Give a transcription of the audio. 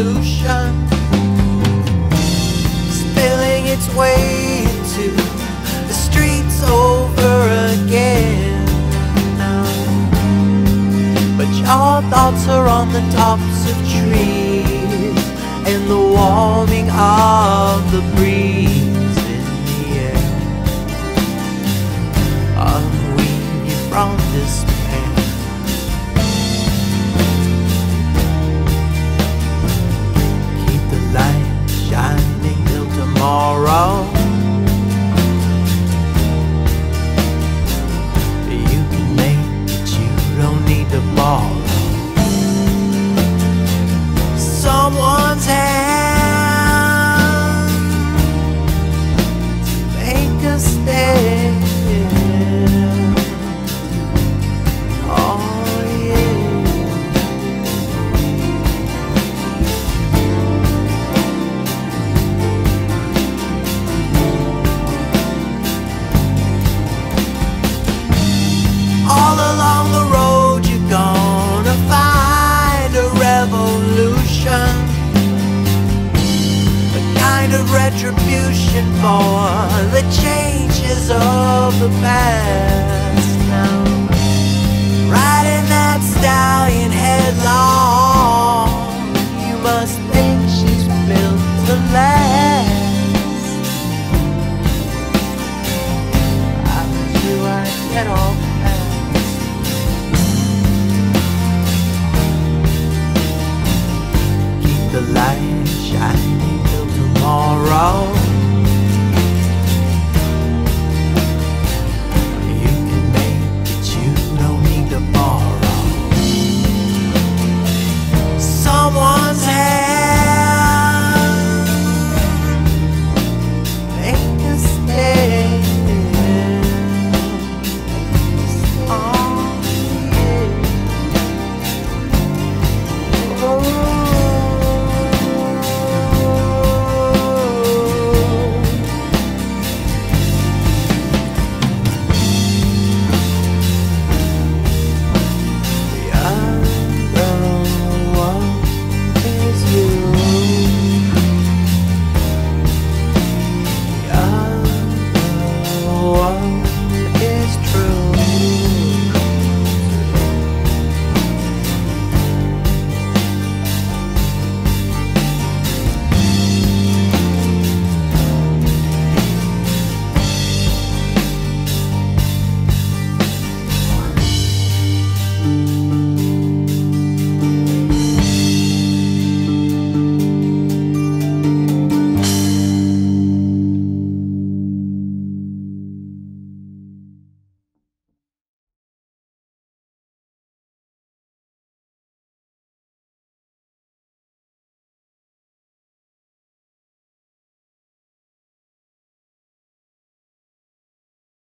revolution, spilling its way into the streets over again. But your thoughts are on the tops of trees and the warming of the breeze in the air. Unwean you from despair. Keep the light shining till tomorrow. You can make it, you don't need to borrow someone's hand to make a stand. Oh yeah. All along the road you're gonna find a revolution, a kind of retribution for the changes of the past.